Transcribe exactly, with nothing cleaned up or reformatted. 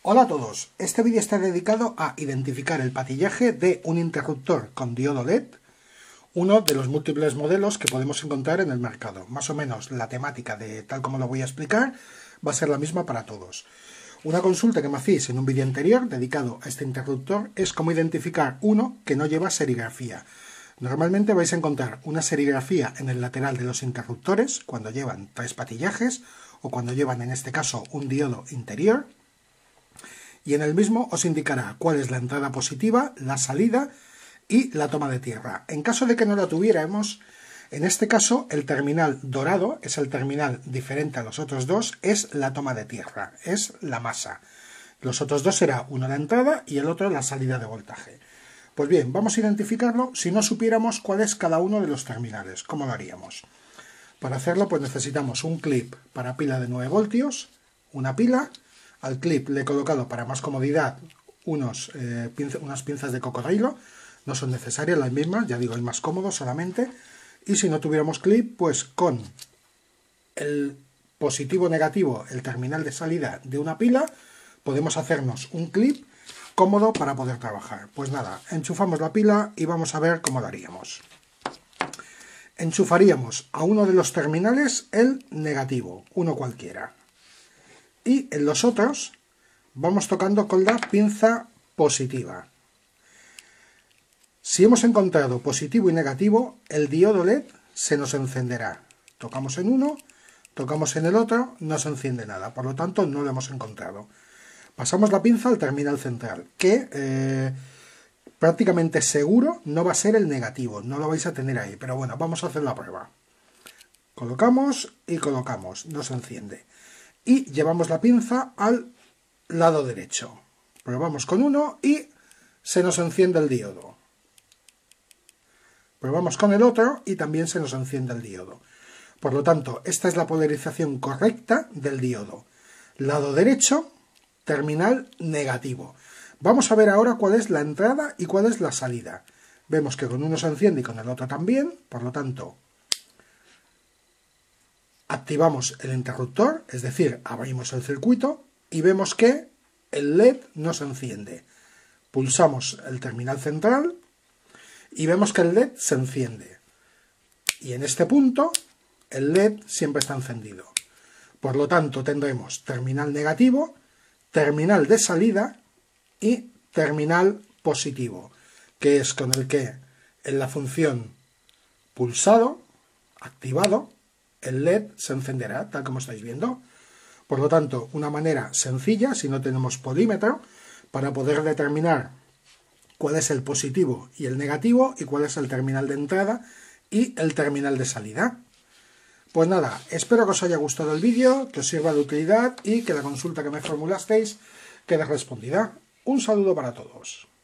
Hola a todos, este vídeo está dedicado a identificar el patillaje de un interruptor con diodo L E D, uno de los múltiples modelos que podemos encontrar en el mercado. Más o menos la temática de tal como lo voy a explicar va a ser la misma para todos. Una consulta que me hacéis en un vídeo anterior dedicado a este interruptor es cómo identificar uno que no lleva serigrafía. Normalmente vais a encontrar una serigrafía en el lateral de los interruptores cuando llevan tres patillajes o cuando llevan en este caso un diodo interior. Y en el mismo os indicará cuál es la entrada positiva, la salida y la toma de tierra. En caso de que no la tuviéramos, en este caso el terminal dorado es el terminal diferente a los otros dos, es la toma de tierra, es la masa. Los otros dos será uno la entrada y el otro la salida de voltaje. Pues bien, vamos a identificarlo si no supiéramos cuál es cada uno de los terminales. ¿Cómo lo haríamos? Para hacerlo pues necesitamos un clip para pila de nueve voltios, una pila. Al clip le he colocado para más comodidad unos, eh, pinza, unas pinzas de cocodrilo, no son necesarias las mismas, ya digo, el más cómodo solamente. Y si no tuviéramos clip, pues con el positivo negativo, el terminal de salida de una pila, podemos hacernos un clip cómodo para poder trabajar. Pues nada, enchufamos la pila y vamos a ver cómo lo haríamos. Enchufaríamos a uno de los terminales el negativo, uno cualquiera. Y en los otros vamos tocando con la pinza positiva. Si hemos encontrado positivo y negativo, el diodo L E D se nos encenderá. Tocamos en uno, tocamos en el otro, no se enciende nada, por lo tanto no lo hemos encontrado. Pasamos la pinza al terminal central, que eh, prácticamente seguro no va a ser el negativo, no lo vais a tener ahí, pero bueno, vamos a hacer la prueba. Colocamos y colocamos, no se enciende. Y llevamos la pinza al lado derecho. Probamos con uno y se nos enciende el diodo. Probamos con el otro y también se nos enciende el diodo. Por lo tanto, esta es la polarización correcta del diodo. Lado derecho, terminal negativo. Vamos a ver ahora cuál es la entrada y cuál es la salida. Vemos que con uno se enciende y con el otro también, por lo tanto activamos el interruptor, es decir, abrimos el circuito y vemos que el L E D no se enciende. Pulsamos el terminal central y vemos que el L E D se enciende. Y en este punto el L E D siempre está encendido. Por lo tanto tendremos terminal negativo, terminal de salida y terminal positivo, que es con el que en la función pulsado, activado, el L E D se encenderá, tal como estáis viendo. Por lo tanto, una manera sencilla, si no tenemos polímetro, para poder determinar cuál es el positivo y el negativo y cuál es el terminal de entrada y el terminal de salida. Pues nada, espero que os haya gustado el vídeo, que os sirva de utilidad y que la consulta que me formulasteis quede respondida. Un saludo para todos.